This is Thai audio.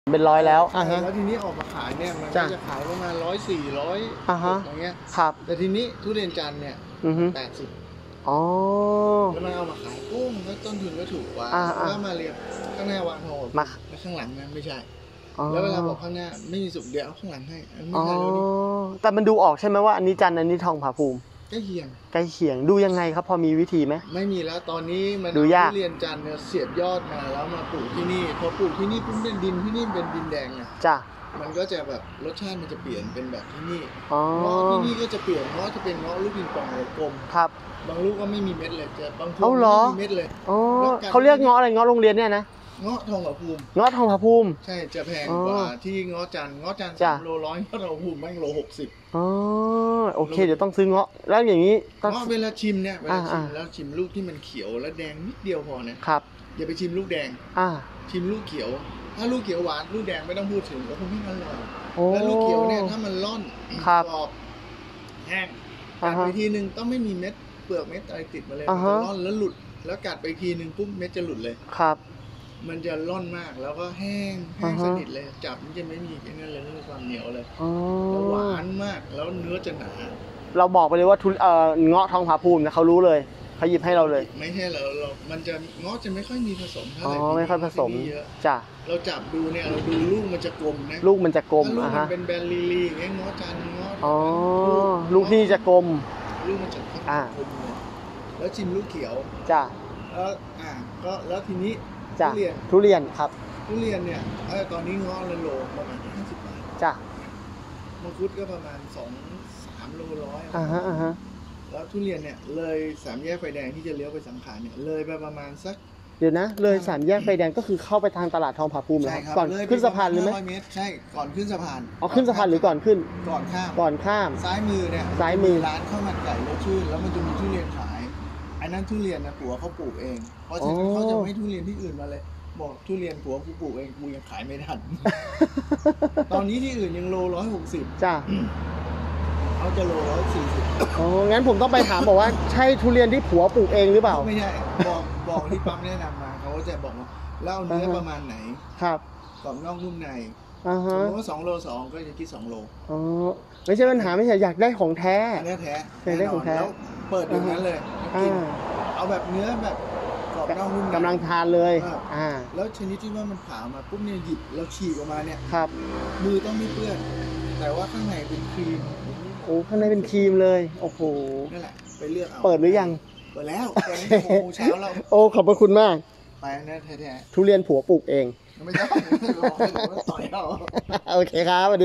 เป็นร้อยแล้วแล้วทีนี้ออกมาขายเนี่ยมันก็จะขายประมาณ100-400อย่างเงี้ยครับแต่ทีนี้ทุเรียนจันทร์เนี่ย80 อ๋อแล้วมันเอามาขายกุ้งแล้วต้นทุนก็ถูกกว่าแล้วมาเรียงข้างหน้าวางโหดแล้วข้างหลังนั้นไม่ใช่แล้วเวลาบอกข้างหน้าไม่มีสุกเดี๋ยวเอาข้างหลังให้ไม่ใช่แล้วดิแต่มันดูออกใช่ไหมว่าอันนี้จันทร์อันนี้ทองผาภูมิใกล้เคียงดูยังไงครับพอมีวิธีไหมไม่มีแล้วตอนนี้มันดูยากทุเรียนจันทร์เนี่ยเสียบยอดมาแล้วมาปลูกที่นี่พอปลูกที่นี่ปุ๊บเป็นดินที่นี่เป็นดินแดงไงจ้ะมันก็จะแบบรสชาติมันจะเปลี่ยนเป็นแบบที่นี่เงาะที่นี่ก็จะเปลี่ยนเงาะจะเป็นเงาะลูกปิงปองเลยกลมครับบางลูกก็ไม่มีเม็ดเลยจะบางพวงไม่มีเม็ดเลยเขาเรียกเงาะอะไรเงาะโรงเรียนเนี่ยนะเงาะทองผาภูมิเงาะทองผาภูมิใช่จะแพงกว่าที่เงาะจันทร์3 โล100เงาะทองผาภูมิแม่งโล60 อ๋อโอเคเดี๋ยวต้องซื้อเงาะแล้วอย่างนี้เงาะเวลาชิมเนี่ยเวลาชิมแล้วชิมลูกที่มันเขียวและแดงนิดเดียวพอนะครับอย่าไปชิมลูกแดงชิมลูกเขียวถ้าลูกเขียวหวานลูกแดงไม่ต้องพูดถึงก็คงไม่อร่อยแล้วลูกเขียวเนี่ยถ้ามันร่อนกรอบแห้งกัดไปทีนึงต้องไม่มีเม็ดเปลือกเม็ดอะไรติดมาเลยมันจะร่อนแล้วหลุดแล้วกัดไปทีนึงปุ๊บเม็ดจะหลุดเลยครับมันจะร่อนมากแล้วก็แห้งสนิทเลยจับมันจะไม่มีแค่นั้นเลยไม่มีความเหนียวเลยแล้วหวานมากแล้วเนื้อจะหนาเราบอกไปเลยว่าเงาะทองผาภูมินะเขารู้เลยเขาหยิบให้เราเลยไม่ใช่เรามันจะเงาะจะไม่ค่อยมีผสมเท่าไหร่ไม่ค่อยผสมจ้ะเราจับดูเนี่ยเราดูลูกมันจะกลมนะลูกมันจะกลมลูกมันเป็นแบนลีอย่างเงี้ยเงาะจันทร์เงาะลูกที่จะกลมลูกมันจะกลมแล้วชิมลูกเขียวจ้ะแล้วก็แล้วทีนี้ทุเรียนครับทุเรียนเนี่ยตอนนี้เงาะโลประมาณ50 บาทจ้ะมังคุดก็ประมาณ2-3 โล100แล้วทุเรียนเนี่ยเลย3 แยกไฟแดงที่จะเลี้ยวไปสังขารเนี่ยเลยไปประมาณสักเดี๋ยวนะเลย3 แยกไฟแดงก็คือเข้าไปทางตลาดทองผาภูมิแล้วก่อนขึ้นสะพานหรือไหมใช่ก่อนขึ้นสะพานขึ้นสะพานหรือก่อนขึ้นก่อนข้ามซ้ายมือเนี่ยร้านข้าวมันไก่รสชื่นแล้วมันจะมีทุเรียนขายอันนั้นทุเรียนนะผัวเขาปลูกเองเพราะฉะนั้นเขาจะไม่ทุเรียนที่อื่นมาเลยบอกทุเรียนผัวกูปลูกเองกูยังขายไม่ทันตอนนี้ที่อื่นยังโล160 จ้ะเขาจะโล140 งั้นผมต้องไปถามบอกว่าใช่ทุเรียนที่ผัวปลูกเองหรือเปล่าไม่ใช่บอกที่ปั๊มแนะนำมาเขาจะบอกว่าแล้วเอาเนื้อประมาณไหนครับกรอบนอกนุ่มในสมมติว่า2 โล 2ก็จะคิด2 โลไม่ใช่ปัญหาไม่ใช่อยากได้ของแท้เนื้อแท้อยากได้ของแท้แล้วเปิดอย่างนั้นเลยกินเอาแบบเนื้อแบบกรอบนอกนุ่มในกำลังทานเลยแล้วชนิดที่ว่ามันผ่ามาปุ๊บเนี่ยหยิบแล้วฉีกออกมาเนี่ยครับมือต้องไม่เปื้อนแต่ว่าข้างในเป็นครีมข้างในเป็นครีมเลยโอ้โหนั่นแหละไปเลือกเอาเปิดหรือยังเปิดแล้วตอนนี้6 โมงเช้าแล้วขอบพระคุณมากไปนะแท้ๆทุเรียนผัวปลูกเองไม่ใช่ต่อยเอาโอเคครับ